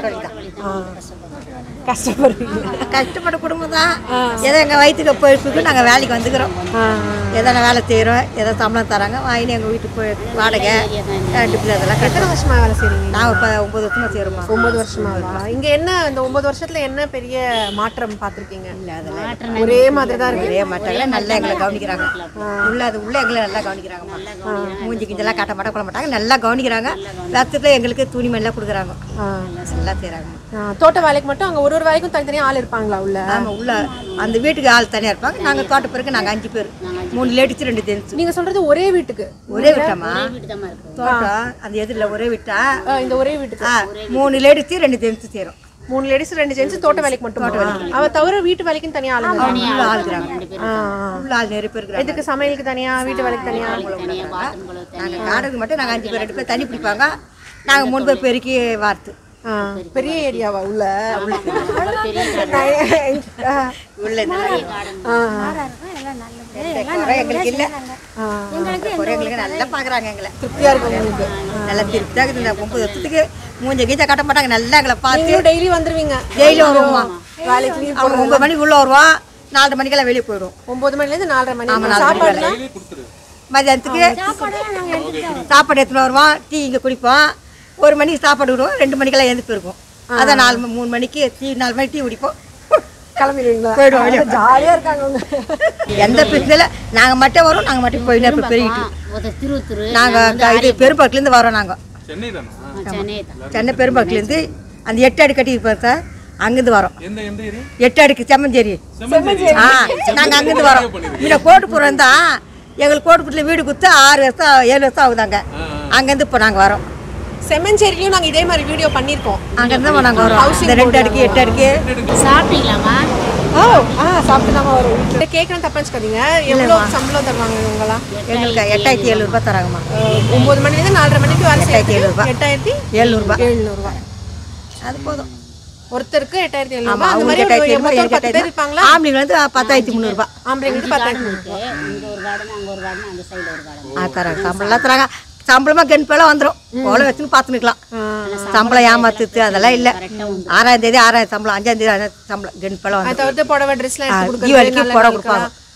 கஷ்டப்பட்ட குடும்பம் தான். ஏதோ எங்கள் வயிற்றுக்கு போயிட்டு நாங்கள் வேலைக்கு வந்துக்கிறோம். எதனா வேலை செய்கிறோம், ஏதோ சம்பளம் தராங்க வாங்கி எங்கள் வீட்டுக்கு போய் வாடகை 2 பிள்ளை அதெல்லாம். எத்தனை வருஷமாக வேலை செய்கிறீங்க? நான் 9 வருஷமாக செய்கிறோமா. 9 வருஷமாக. இங்கே என்ன இந்த 9 வருஷத்தில் என்ன பெரிய மாற்றம் பார்த்துருக்கீங்க? இல்லை, அதெல்லாம் ஒரே மாதிரி தான் இருக்குது. ஒரே மாட்டாங்களே, நல்லா எங்களை கவனிக்கிறாங்க. உள்ளே எங்களை நல்லா கவனிக்கிறாங்கம்மா. மூஞ்சி கிஞ்செல்லாம் காட்ட மாட்டா கொள்ள மாட்டாங்க, நல்லா கவனிக்கிறாங்க. ரத்தத்தில் எங்களுக்கு துணிமெல்லாம் கொடுக்குறாங்க, நல்லா செய்கிறாங்க. தோட்ட வேலைக்கு மட்டும் அங்கே ஒரு வேலைக்கும் தனித்தனியாக ஆள் இருப்பாங்களா உள்ள? ஆமாம், உள்ள அந்த வீட்டுக்கு ஆள் தனியாக இருப்பாங்க. நாங்கள் தோட்ட பிறகு நாங்கள் 5 பேர், 3 லேடிஸ் 2 ஜென்ஸ். நீங்கள் சொல்கிறது ஒரே வீட்டுக்கு? ஒரே வீட்டாமா தோட்டம், அந்த எதிரில் ஒரே வீட்டா. இந்த ஒரே வீட்டுக்கு 3 லேடிஸ் 2 ஜென்ஸ் சேரும். 3 லேடிஸ் 2 ஜென்ஸ் தோட்ட வேலைக்கு மட்டும். அவ தவிர வீட்டு வேலைக்கும் தனியாக ஆள் உள்ள ஆளுக்குறாங்க. உள்ள ஆள் நிறைய பேர் இருக்கிறாங்க. இதுக்கு சமையலுக்கு தனியாக, வீட்டு வேலைக்கு தனியாக. நாங்கள் காடுக்கு மட்டும் நாங்கள் 5 பேர், 2 பேர் தண்ணி பிடிப்பாங்க. நாங்கள் 3 பேர் பெருக்கி வார்த்து. பெரிய ஏரியாவா உள்ள? எங்களுக்கு இல்லை, எங்களுக்கு நல்லா பார்க்குறாங்க. எங்களை திருப்தியாக இருக்கும் உங்களுக்கு? நல்லா திருப்தியாக இருக்குது. 9 வருஷத்துக்கு மூஞ்ச கீச்சா கட்ட மாட்டாங்க, நல்லா எங்களை பார்த்து. டெய்லி வந்துருவீங்க? டெய்லி வருவோம்மா. வேலைக்கு அவங்க 9 மணிக்கு உள்ளே வருவோம், 4:30 மணிக்கெல்லாம் வெளியே போயிடுவோம். 9 மணிலேருந்து 4:30 மணி. ஆமாம், சாப்பாடு மதியானத்துக்கு சாப்பாடு எடுத்துன்னு வருவோம். டீ இங்கே குடிப்போம். 1 மணிக்கு சாப்பாடு விடுவோம், 2 மணிக்கெல்லாம் எழுந்து போயிருக்கோம். அதான் 3 மணிக்கு 4 மணிக்கு டீ குடிப்போம், கிளம்பிடுவீங்களா? போயிடுவோம். ஜாலியாக இருக்காங்க அவங்க. எந்த பிரச்சனை நாங்கள் மட்டும் வரோம், நாங்கள் மட்டும் போயிட்டு இப்போ பெருகிட்டு நாங்கள் இது பெரும்பாக்கிலேருந்து வரோம். நாங்கள் சென்னை பெரும்பாக்கிலேருந்து அந்த 8 அடுக்கு கட்டி இருப்போம் சார், அங்கேருந்து வரோம். 8 அடுக்கு செம்மஞ்சேரி. நாங்கள் அங்கேருந்து வரோம். முன்ன கோட்டுப்புறம் தான், எங்களுக்கு கோட்டுப்புறத்தில் வீடு கொடுத்து 6 வருஷம் 7 வருஷம் ஆகுதாங்க. அங்கேருந்து இப்போ நாங்கள் வரோம். செம்மஞ்சேரிலையும் நாங்கள் இதே மாதிரி வீடியோ பண்ணியிருக்கோம். அங்கேருந்து நாங்கள் வரோம். இந்த 2 அடுக்கு 8 அடுக்கு. சாப்பிட்டீங்களாமா? சாப்பிட்டு தான் வரும். வீட்டில் கேட்குறேன், தப்பா வச்சுக்காதீங்க. எவ்வளோ சம்பளம் தருவாங்க இவங்களாம்? எங்களுக்கு 8700 ரூபாய் தராங்கம்மா. 9 மணிலேருந்து 4:30 மணிக்கு வேலை 8700 ரூபாய். 8700 ரூபாய். அது போதும். ஒருத்தருக்கு 8700 ரூபாய். அந்த மாதிரி 10 பேர் இருப்பாங்களா? ஆம்பளைங்க வந்து 10300 ரூபாய். ஆம்பளைங்க வந்து 10,000. இங்கே ஒரு கார்டன், அங்கே ஒரு கார்டன், அந்த சைடு ஒரு கார்டன். தராங்க, சம்பளம்லாம் தராங்க. சம்பளமாக கென்பெல்லாம் வந்துடும், ஓலை வச்சுன்னு பார்த்துக்கலாம். சம்பளம் ஏமாத்துது அதெல்லாம் இல்லை. 6ஆம் தேதி 6ஆயிரம் சம்பளம், 5ஆம் தேதி 5ஆயிரம் சம்பளம் கென்பெல்லாம் வந்து. தவிர்த்து புடவை ட்ரெஸ்லாம் எடுத்து தீபாவளிக்கு புடவை கொடுப்பாங்க.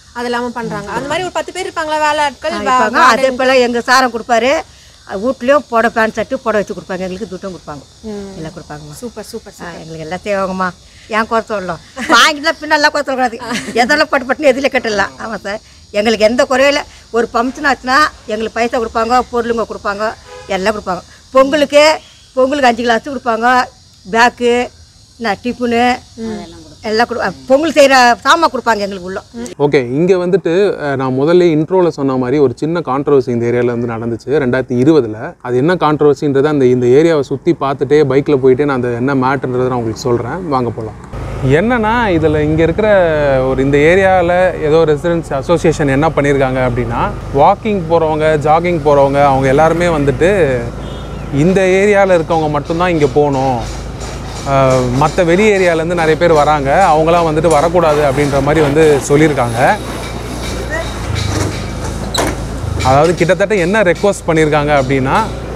அது இல்லாமல் பண்ணுறாங்க. அந்த மாதிரி ஒரு 10 பேர் இருப்பாங்களா வேலை ஆட்கள்? அதே போல் எங்கள் சாரம் கொடுப்பாரு, வீட்லேயும் புடவை பேண்ட் ஷர்ட்டு புடவை வச்சு கொடுப்பாங்க, எங்களுக்கு துட்டும் கொடுப்பாங்க, எல்லாம் கொடுப்பாங்கம்மா. Super super sir. எங்களுக்கு எல்லாம் செய்வாங்கம்மா. ஏன் குறை சொல்லலாம், வாங்கிட்டு பின்னெல்லாம் குறை சொல்லக்கூடாது, எதெல்லாம் பட்டு எதில் கட்டலாம். ஆமாம் சார், எங்களுக்கு எந்த குறையில ஒரு ஃபங்க்ஷன் ஆச்சுன்னா எங்களுக்கு பைசா கொடுப்பாங்க, பொருளுங்க கொடுப்பாங்க, எல்லாம் கொடுப்பாங்க. பொங்கலுக்கு 5 கிளாஸ் கொடுப்பாங்க, பேக்கு டிஃபனு எல்லாம் பொங்கல் செய்கிற சாமான் கொடுப்பாங்க எங்களுக்கு உள்ள. ஓகே, இங்கே வந்துட்டு நான் முதல்ல இன்ட்ரோவில் சொன்ன மாதிரி ஒரு சின்ன கான்ட்ரவர்சி இந்த ஏரியாவில் வந்து நடந்துச்சு 2020. அது என்ன கான்ட்ரவர்சின்றதை இந்த ஏரியாவை சுற்றி பார்த்துட்டே பைக்கில் போயிட்டு நான் அந்த என்ன மேட்டர்ன்றதை நான் உங்களுக்கு சொல்கிறேன், வாங்க போகலாம். என்னன்னா இதில் இங்கே இருக்கிற இந்த ஏரியாவில் ஏதோ ரெசிடென்ஸ் அசோசியேஷன் என்ன பண்ணியிருக்காங்க அப்படின்னா, வாக்கிங் போகிறவங்க, ஜாகிங் போகிறவங்க, அவங்க எல்லாருமே வந்துட்டு இந்த ஏரியாவில் இருக்கவங்க மட்டும்தான் இங்கே போகணும், மற்ற வெளி ஏரியாவிலேருந்து நிறைய பேர் வராங்க, அவங்களாம் வந்துட்டு வரக்கூடாது அப்படின்ற மாதிரி வந்து சொல்லியிருக்காங்க. அதாவது கிட்டத்தட்ட என்ன ரெக்வஸ்ட் பண்ணியிருக்காங்க அப்படின்னா,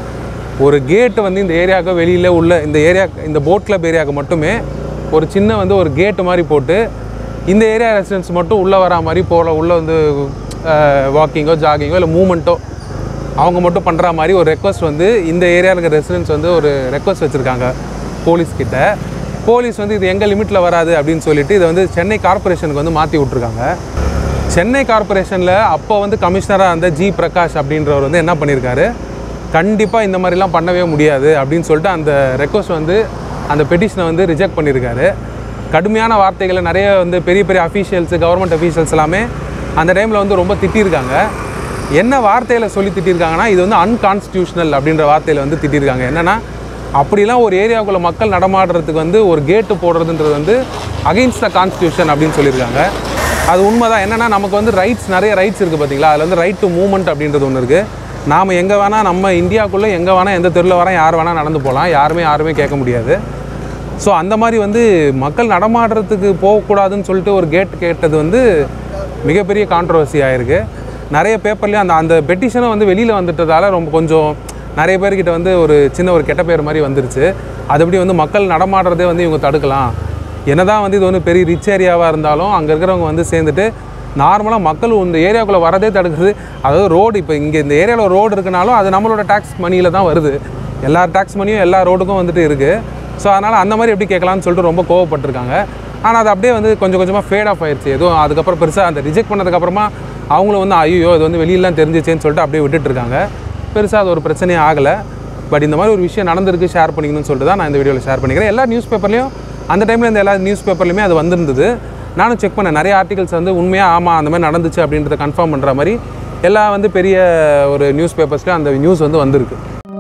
ஒரு கேட்டு வந்து இந்த ஏரியாவுக்கு வெளியில் உள்ள இந்த போட் கிளப் ஏரியாவுக்கு மட்டுமே ஒரு சின்ன ஒரு கேட்டு மாதிரி போட்டு இந்த ஏரியா ரெசிடென்ட்ஸ் மட்டும் உள்ளே வரா மாதிரி உள்ளே வந்து வாக்கிங்கோ ஜாகிங்கோ இல்லை மூமெண்ட்டோ அவங்க மட்டும் பண்ணுற மாதிரி ஒரு ரெக்வஸ்ட் வந்து இந்த ஏரியாவில் இருக்கிற ரெசிடென்ட்ஸ் வந்து ஒரு ரெக்வஸ்ட் வச்சுருக்காங்க போலீஸ்கிட்ட. போலீஸ் வந்து இது எங்கள் லிமிட்டில் வராது அப்படின்னு சொல்லிட்டு இதை வந்து சென்னை கார்பரேஷனுக்கு வந்து மாற்றி விட்ருக்காங்க. சென்னை கார்பரேஷனில் அப்போ வந்து கமிஷனராக இருந்த ஜி பிரகாஷ் அப்படின்றவர் வந்து என்ன பண்ணியிருக்காரு, கண்டிப்பாக இந்த மாதிரிலாம் பண்ணவே முடியாது அப்படின்னு சொல்லிட்டு அந்த ரெக்வஸ்ட் வந்து அந்த பெட்டிஷனை வந்து ரிஜெக்ட் பண்ணியிருக்காரு. கடுமையான வார்த்தைகளை நிறைய வந்து பெரிய பெரிய அஃபீஷியல்ஸு, கவர்மெண்ட் அஃபீஷியல்ஸ் எல்லாமே அந்த டைமில் வந்து ரொம்ப திட்டியிருக்காங்க. என்ன வார்த்தையில் சொல்லி திட்டியிருக்காங்கன்னா, இது வந்து அன்கான்ஸ்டியூஷனல் அப்படின்ற வார்த்தையில் வந்து திட்டியிருக்காங்க. என்னென்னா, அப்படிலாம் ஒரு ஏரியாவுக்குள்ளே மக்கள் நடமாடுறதுக்கு வந்து ஒரு கேட்டு போடுறதுன்றது வந்து அகெயின்ஸ்ட் த கான்ஸ்டியூஷன் அப்படின்னு சொல்லியிருக்காங்க. அது உண்மை தான். என்னென்னா, நமக்கு வந்து நிறைய ரைட்ஸ் இருக்குது பார்த்தீங்களா, அதில் வந்து ரைட் டு மூவ்மெண்ட் அப்படின்றது ஒன்று இருக்குது. நாம் எங்கே வேணால் நம்ம இந்தியாவுக்குள்ளே எங்கே வேணால் எந்த தெருவில் வர யார் வேணால் நடந்து போகலாம், யாருமே கேட்க முடியாது. ஸோ அந்த மாதிரி வந்து மக்கள் நடமாடுறதுக்கு போகக்கூடாதுன்னு சொல்லிட்டு ஒரு கேட் கேட்டது வந்து மிகப்பெரிய கான்ட்ரவர்சி ஆகிருக்கு. நிறைய பேப்பர்லேயும் அந்த பெட்டிஷனும் வந்து வெளியில் வந்துட்டதால் ரொம்ப கொஞ்சம் நிறைய பேர்கிட்ட வந்து ஒரு சின்ன ஒரு கெட்ட பேர் மாதிரி வந்துருச்சு. அதுபடி வந்து மக்கள் நடமாடுறதே வந்து இவங்க தடுக்கலாம். என்னதான் வந்து இது வந்து பெரிய ரிச் ஏரியாவாக இருந்தாலும் அங்கே இருக்கிறவங்க வந்து சேர்ந்துட்டு நார்மலாக மக்கள் இந்த ஏரியாவுக்குள்ளே வரதே தடுக்குது. அதாவது ரோடு, இப்போ இங்கே இந்த ஏரியாவில் ரோடு இருக்குனாலும் அது நம்மளோட டேக்ஸ் மணியில் தான் வருது. எல்லா டேக்ஸ் மணியும் எல்லா ரோடுக்கும் வந்துட்டு இருக்குது. ஸோ அதனால் அந்த மாதிரி எப்படி கேட்கலான்னு சொல்லிட்டு ரொம்ப கோவப்பட்டிருக்காங்க. ஆனால் அது அப்படியே வந்து கொஞ்சம் கொஞ்சமாக ஃபேட் ஆஃப் ஆயிடுச்சு. எதுவும் அதுக்கப்புறம் பெருசாக அந்த ரிஜெக்ட் பண்ணதுக்கப்புறமா அவங்களும் வந்து ஐயோ இது வந்து வெளியிலாம் தெரிஞ்சிச்சேன்னு சொல்லிட்டு அப்படியே விட்டுட்டுருக்காங்க. பெருசாக அது ஒரு பிரச்சனையே ஆகலை. பட் இந்த மாதிரி ஒரு விஷயம் நடந்திருக்கு, ஷேர் பண்ணிக்கணும்னு சொல்லிட்டு தான் நான் இந்த வீடியோவில் ஷேர் பண்ணிக்கிறேன். எல்லா நியூஸ் பேப்பர்லேயும் அந்த டைமில் இந்த எல்லா நியூஸ் பேப்பர்லையுமே அது வந்திருந்தது. நானும் செக் பண்ணேன். நிறைய ஆர்டிகல்ஸ் வந்து உண்மையாக ஆமாம் அந்த மாதிரி நடந்துச்சு அப்படின்றத கன்ஃபார்ம் பண்ணுற மாதிரி எல்லா வந்து பெரிய ஒரு நியூஸ் பேப்பர்ஸ்லையும் அந்த நியூஸ் வந்து வந்திருக்கு.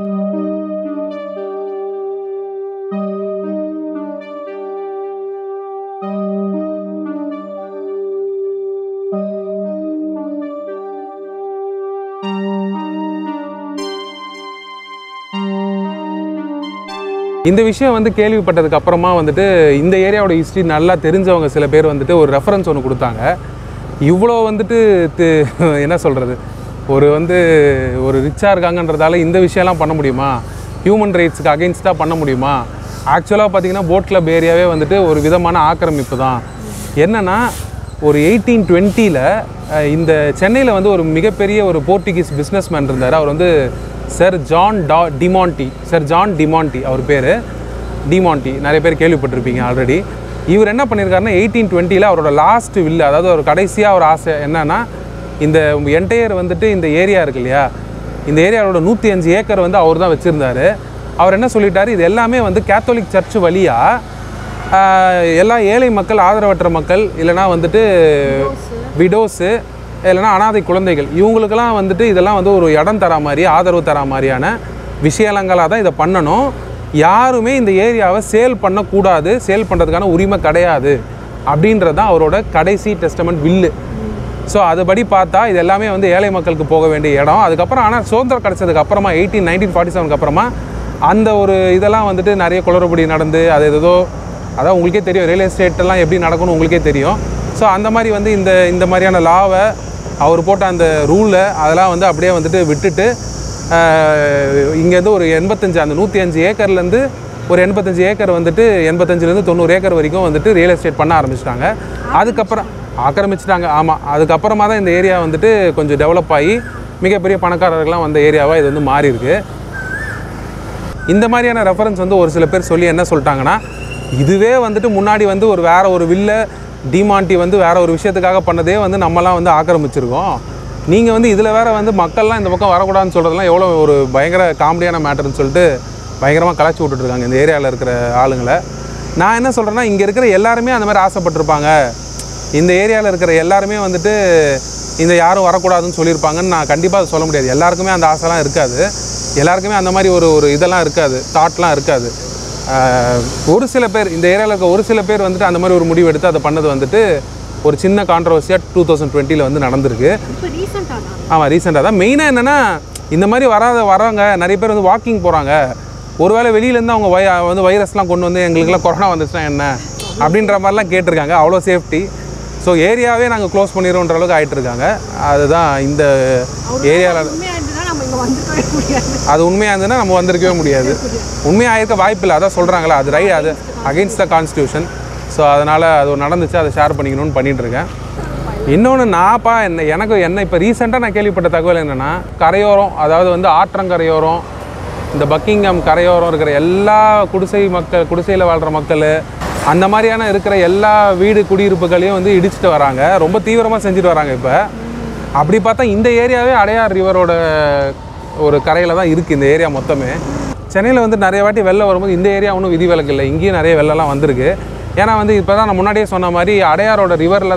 இந்த விஷயம் வந்து கேள்விப்பட்டதுக்கு அப்புறமா வந்துட்டு இந்த ஏரியாவோட ஹிஸ்ட்ரி நல்லா தெரிஞ்சவங்க சில பேர் வந்துட்டு ஒரு ரெஃபரன்ஸ் ஒன்று கொடுத்தாங்க. இவ்வளோ வந்துட்டு என்ன சொல்கிறது, ஒரு ரிச்சாக இருக்காங்கன்றதால இந்த விஷயம்லாம் பண்ண முடியுமா, ஹியூமன் ரைட்ஸுக்கு அகெயின்ஸ்டாக பண்ண முடியுமா? ஆக்சுவலாக பார்த்திங்கன்னா போட் கிளப் ஏரியாவே வந்துட்டு ஒரு விதமான ஆக்கிரமிப்பு தான். என்னென்னா, ஒரு 1820 இந்த சென்னையில் வந்து ஒரு மிகப்பெரிய ஒரு போர்ச்சுகீஸ் பிஸ்னஸ் மேன் இருந்தார். அவர் வந்து சர் ஜான் டிமாண்டி அவர் பேர். டிமாண்டி நிறைய பேர் கேள்விப்பட்டிருப்பீங்க ஆல்ரெடி. இவர் என்ன பண்ணியிருக்காருன்னா 1820 அவரோட லாஸ்ட் வில்லு, அதாவது ஒரு கடைசியாக ஒரு ஆசை என்னன்னா, இந்த என்டையர் வந்துட்டு இந்த ஏரியா இருக்கு இல்லையா, இந்த ஏரியாவோட 105 ஏக்கர் வந்து அவர் தான் வச்சுருந்தார். அவர் என்ன சொல்லிட்டார், இது எல்லாமே வந்து கேத்தோலிக் சர்ச் வழியாக எல்லா ஏழை மக்கள், ஆதரவற்ற மக்கள், இல்லைனா வந்துட்டு விடோஸு, இல்லைனா அனாதை குழந்தைகள், இவங்களுக்கெல்லாம் வந்துட்டு இதெல்லாம் வந்து ஒரு இடம் தரா மாதிரி, ஆதரவு தரா மாதிரியான விஷயங்களாக தான் இதை பண்ணணும். யாருமே இந்த ஏரியாவை சேல் பண்ணக்கூடாது, சேல் பண்ணுறதுக்கான உரிமை கிடையாது அப்படின்றது தான் அவரோட கடைசி டெஸ்டமெண்ட் வில்லு. ஸோ அதுபடி பார்த்தா இது எல்லாமே வந்து ஏழை மக்களுக்கு போக வேண்டிய இடம். அதுக்கப்புறம் ஆனால் சுதந்திரம் கிடச்சதுக்கு அப்புறமா 1947 அப்புறமா அந்த ஒரு இதெல்லாம் வந்துட்டு நிறைய குளறுபடி நடந்து அது ஏதோ, அதான் உங்களுக்கே தெரியும் ரியல் எஸ்டேட்டெல்லாம் எப்படி நடக்கும்னு உங்களுக்கே தெரியும். ஸோ அந்த மாதிரி வந்து இந்த மாதிரியான லாவை அவர் போட்ட அந்த ரூலை அதெல்லாம் வந்து அப்படியே வந்துட்டு விட்டுட்டு இங்கேருந்து ஒரு 85 அந்த 105 ஏக்கர்லேருந்து ஒரு 85 ஏக்கர் வந்துட்டு 85லேருந்து 90 ஏக்கர் வரைக்கும் வந்துட்டு ரியல் எஸ்டேட் பண்ண ஆரம்பிச்சிட்டாங்க. அதுக்கப்புறம் ஆக்கிரமிச்சிட்டாங்க. ஆமாம், அதுக்கப்புறமா தான் இந்த ஏரியா வந்துட்டு கொஞ்சம் டெவலப் ஆகி மிகப்பெரிய பணக்காரர்கள்லாம் வந்த ஏரியாவாக இது வந்து மாறி இருக்கு. இந்த மாதிரியான ரெஃபரன்ஸ் வந்து ஒரு சில பேர் சொல்லி என்ன சொல்லிட்டாங்கன்னா, இதுவே வந்துட்டு முன்னாடி வந்து ஒரு வேற ஒரு வில்ல டிமாண்டி வந்து வேற ஒரு விஷயத்துக்காக பண்ணதே வந்து நம்மலாம் வந்து ஆக்கிரமிச்சிருக்கோம். நீங்கள் வந்து இதில் வேற வந்து மக்கள்லாம் இந்த பக்கம் வரக்கூடாதுன்னு சொல்கிறதுலாம் எவ்வளோ ஒரு பயங்கர காமெடியான மேட்டர்னு சொல்லிட்டு பயங்கரமாக கலாச்சி விட்டுட்ருக்காங்க இந்த ஏரியாவில் இருக்கிற ஆளுங்களை. நான் என்ன சொல்கிறேன்னா, இங்கே இருக்கிற எல்லாருமே அந்த மாதிரி ஆசைப்பட்டிருப்பாங்க. இந்த ஏரியாவில் இருக்கிற எல்லாருமே வந்துட்டு இந்த யாரும் வரக்கூடாதுன்னு சொல்லியிருப்பாங்கன்னு நான் கண்டிப்பாக சொல்ல முடியாது. எல்லாருக்குமே அந்த ஆசைலாம் இருக்காது, எல்லாருக்குமே அந்த மாதிரி ஒரு இதெல்லாம் இருக்காது, தாட்லாம் இருக்காது. ஒரு சில பேர் இந்த ஏரியாவில் இருக்க ஒரு சில பேர் வந்துட்டு அந்த மாதிரி ஒரு முடிவு எடுத்து அதை பண்ணது வந்துட்டு ஒரு சின்ன கான்ட்ரவர்சியாக 2020 வந்து நடந்திருக்கு. ஆமாம், ரீசெண்டாக தான். மெயினாக என்னென்னா, இந்த மாதிரி வரவங்க நிறைய பேர் வந்து வாக்கிங் போகிறாங்க. ஒருவேளை வெளியிலேருந்து அவங்க வந்து வைரஸ்லாம் கொண்டு வந்து எங்களுக்குலாம் கொரோனா வந்துச்சுன்னா என்ன அப்படின்ற மாதிரிலாம் கேட்டிருக்காங்க. அவ்வளோ சேஃப்டி. ஸோ ஏரியாவே நாங்கள் க்ளோஸ் பண்ணிடுவோன்ற அளவுக்கு ஆகிட்டுருக்காங்க. அதுதான் இந்த ஏரியாவில் அது உண்மையாக இருந்ததுன்னா நம்ம வந்திருக்கவே முடியாது. உண்மையாக இருக்க வாய்ப்பு இல்லை, அதான் சொல்கிறாங்களா, அது அது அகெயின்ஸ்ட் த கான்ஸ்டியூஷன். ஸோ அதனால் அது நடந்துச்சு, அதை ஷேர் பண்ணிக்கணும்னு பண்ணிகிட்ருக்கேன். இன்னொன்று எனக்கு இப்போ ரீசெண்டாக நான் கேள்விப்பட்ட தகவல் என்னென்னா, கரையோரம், அதாவது வந்து ஆற்றங்கரையோரம், இந்த பக்கிங்ஹாம் கரையோரம் இருக்கிற எல்லா குடிசையில் வாழ்கிற மக்கள், அந்த மாதிரியான இருக்கிற எல்லா வீடு குடியிருப்புகளையும் வந்து இடிச்சிட்டு வராங்க. ரொம்ப தீவிரமாக செஞ்சுட்டு வராங்க. இப்போ அப்படி பார்த்தா இந்த ஏரியாவே அடையார் ரிவரோட ஒரு கரையில் தான் இருக்குது இந்த ஏரியா மொத்தமே. சென்னையில் வந்து நிறைய வாட்டி வெள்ளம் வரும்போது இந்த ஏரியா ஒன்றும் விதிவிலக்கு இல்லை, இங்கேயும் நிறைய வெள்ளம்லாம் வந்திருக்கு. ஏன்னா வந்து இப்போ தான் நான் முன்னாடியே சொன்ன மாதிரி அடையாரோட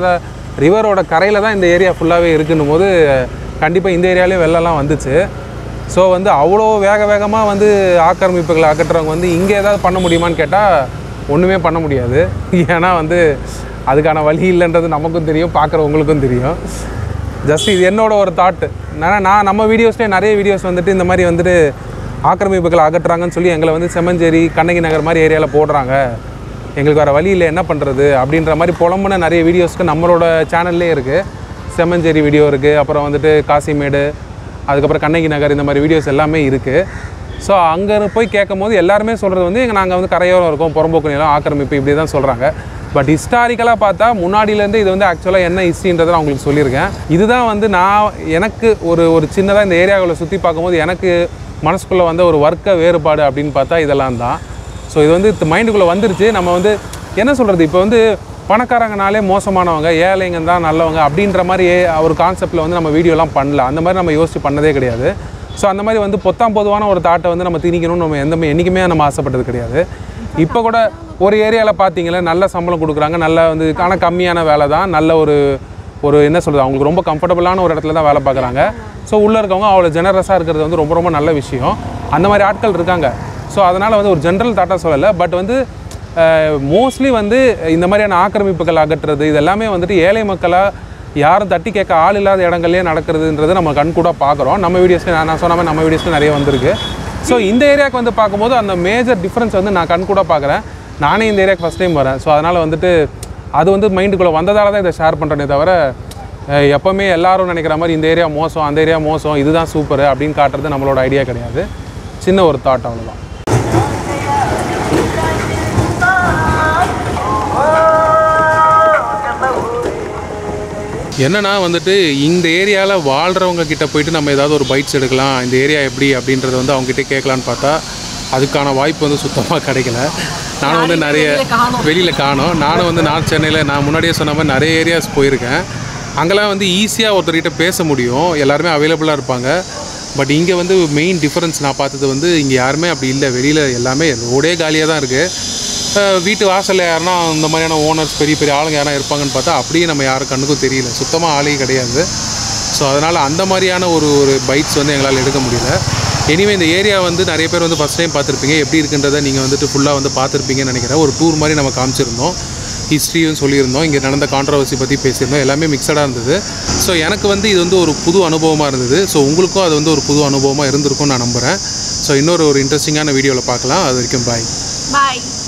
ரிவரோட கரையில் தான் இந்த ஏரியா ஃபுல்லாகவே இருக்குன்னும் போது கண்டிப்பாக இந்த ஏரியாலேயும் வெள்ளம்லாம் வந்துச்சு. ஸோ வந்து அவ்வளோ வேகமாக வந்து ஆக்கிரமிப்புகளை அகற்றுறவங்க வந்து இங்கே ஏதாவது பண்ண முடியுமான்னு கேட்டால் ஒன்றுமே பண்ண முடியாது. ஏன்னா வந்து அதுக்கான வழி இல்லைன்றது நமக்கும் தெரியும், பார்க்குறவங்களுக்கும் தெரியும். ஜஸ்ட் இது என்னோட ஒரு தாட்டு. நான் நம்ம வீடியோஸ்லேயே நிறைய வீடியோஸ் வந்துட்டு இந்த மாதிரி வந்துட்டு ஆக்கிரமிப்புகளை அகற்றுறாங்கன்னு சொல்லி எங்களை வந்து செம்மஞ்சேரி, கண்ணகி நகர் மாதிரி ஏரியாவில் போடுறாங்க, எங்களுக்கு வேறு வழி இல்லை, என்ன பண்ணுறது அப்படின்ற மாதிரி புலம்புன நிறைய வீடியோஸ்க்கு நம்மளோட சேனல்லே இருக்குது. செம்மஞ்சேரி வீடியோ இருக்குது, அப்புறம் வந்துட்டு காசிமேடு, அதுக்கப்புறம் கண்ணகி நகர், இந்த மாதிரி வீடியோஸ் எல்லாமே இருக்குது. ஸோ அங்கே போய் கேட்கும் போது எல்லாருமே சொல்கிறது வந்து நாங்கள் வந்து கரையோரம் இருக்கோம், புறம்போக்கு நிலம், ஆக்கிரமிப்பு, இப்படி தான் சொல்கிறாங்க. பட் ஹிஸ்டாரிக்கலாக பார்த்தா முன்னாடியிலேருந்து இது வந்து ஆக்சுவலாக என்ன ஹிஸ்ட்ரின்றதை நான் உங்களுக்கு சொல்லியிருக்கேன். இதுதான் வந்து எனக்கு ஒரு சின்னதாக இந்த ஏரியாவில் சுற்றி பார்க்கும்போது எனக்கு மனசுக்குள்ளே வந்த ஒரு வர்க்க வேறுபாடு அப்படின்னு பார்த்தா இதெல்லாம் தான். ஸோ இது வந்து மைண்டுக்குள்ளே வந்துருச்சு. நம்ம வந்து என்ன சொல்கிறது, இப்போ வந்து பணக்காரங்கனாலே மோசமானவங்க, ஏழைங்க தான் நல்லவங்க அப்படின்ற மாதிரி ஒரு கான்செப்டில் வந்து நம்ம வீடியோலாம் பண்ணல. அந்த மாதிரி நம்ம யோசிச்சு பண்ணதே கிடையாது. ஸோ அந்த மாதிரி வந்து பொதுவான ஒரு தாட்டை வந்து நம்ம திணிக்கணும்னு நம்ம என்றைக்குமே நம்ம ஆசைப்பட்டது கிடையாது. இப்போ கூட ஒரு ஏரியாவில் பார்த்தீங்களா, நல்ல சம்பளம் கொடுக்குறாங்க, நல்ல வந்து ஆனால் கம்மியான வேலை தான், நல்ல ஒரு என்ன சொல்கிறது, அவங்களுக்கு ரொம்ப கம்ஃபர்டபுளான ஒரு இடத்துல தான் வேலை பார்க்குறாங்க. ஸோ உள்ளே இருக்கவங்க அவ்வளோ ஜெனரஸாக இருக்கிறது வந்து ரொம்ப நல்ல விஷயம். அந்த மாதிரி ஆட்கள் இருக்காங்க. ஸோ அதனால் வந்து ஒரு ஜென்ரல் தாட்டாக சொல்லலை. பட் வந்து மோஸ்ட்லி வந்து இந்த மாதிரியான ஆக்கிரமிப்புகள் அகற்றுறது இதெல்லாமே வந்துட்டு ஏழை மக்களாக யாரும் தட்டி கேட்க ஆள் இல்லாத இடங்கள்லேயே நடக்கிறதுன்றது நம்ம கண்கூட பார்க்குறோம். நம்ம வீடியோஸ்லேயே நான் சொன்ன மாதிரி நம்ம வீடியோஸ்லேயும் நிறைய வந்திருக்கு. ஸோ இந்த ஏரியாவுக்கு வந்து பார்க்கும்போது அந்த மேஜர் டிஃப்ரென்ஸ் வந்து நான் கண்கூட பார்க்குறேன். நானே இந்த ஏரியாவுக்கு ஃபஸ்ட் டைம் வரேன். ஸோ அதனால் வந்துட்டு அது வந்து மைண்டுக்குள்ளே வந்ததால் தான் இதை ஷேர் பண்ணுறேனே தவிர எப்போவுமே எல்லோரும் நினைக்கிற மாதிரி இந்த ஏரியா மோசம், அந்த ஏரியா மோசம், இதுதான் சூப்பர் அப்படின்னு காட்டுறது நம்மளோட ஐடியா கிடையாது. சின்ன ஒரு தாட், அவ்வளோதான். என்னென்னா வந்துட்டு இந்த ஏரியாவில் வாழ்கிறவங்க கிட்ட போயிட்டு நம்ம ஏதாவது ஒரு பைட்ஸ் எடுக்கலாம், இந்த ஏரியா எப்படி அப்படின்றத வந்து அவங்ககிட்ட கேட்கலான்னு பார்த்தா அதுக்கான வாய்ப்பு வந்து சுத்தமாக கிடைக்கல. நானும் வந்து நிறைய வெளியில் காணோம். நானும் வந்து நார்த் சென்னையில் நான் முன்னாடியே சொன்ன மாதிரி நிறைய ஏரியாஸ் போயிருக்கேன். அங்கெல்லாம் வந்து ஈஸியாக ஒருத்தர்கிட்ட பேச முடியும், எல்லாருமே அவைலபிளாக இருப்பாங்க. பட் இங்கே வந்து மெயின் டிஃப்ரென்ஸ் நான் பார்த்தது வந்து இங்கே யாருமே அப்படி இல்லை. வெளியில் எல்லாமே ரோடே காலியாக தான் இருக்குது. வீட்டு வாசலில் யாருன்னா இந்த மாதிரியான ஓனர்ஸ் பெரிய ஆளுங்க யாரா இருப்பாங்கன்னு பார்த்தா அப்படியே நம்ம யாரும் கண்ணுக்கும் தெரியல, சுத்தமாக ஆளே கிடையாது. ஸோ அதனால் அந்த மாதிரியான ஒரு பைட்ஸ் வந்து எங்களால் எடுக்க முடியல. எனிவே இந்த ஏரியா வந்து நிறைய பேர் வந்து ஃபஸ்ட் டைம் பார்த்துருப்பீங்க, எப்படி இருக்குன்றதை நீங்கள் வந்துட்டு ஃபுல்லாக வந்து பார்த்துருப்பீங்கன்னு நினைக்கிறேன். ஒரு டூர் மாதிரி நம்ம காமிச்சிருந்தோம், ஹிஸ்ட்ரியும் சொல்லியிருந்தோம், இங்கே நடந்த கான்ட்ரவர்சி பற்றி பேசியிருந்தோம், எல்லாமே மிக்சடாக இருந்தது. ஸோ எனக்கு வந்து இது வந்து ஒரு புது அனுபவமாக இருந்தது. ஸோ உங்களுக்கும் அது வந்து ஒரு புது அனுபவமாக இருந்திருக்கும்னு நான் நம்புகிறேன். ஸோ இன்னொரு இன்ட்ரெஸ்டிங்கான வீடியோவில் பார்க்கலாம். அது வரைக்கும் பாய்.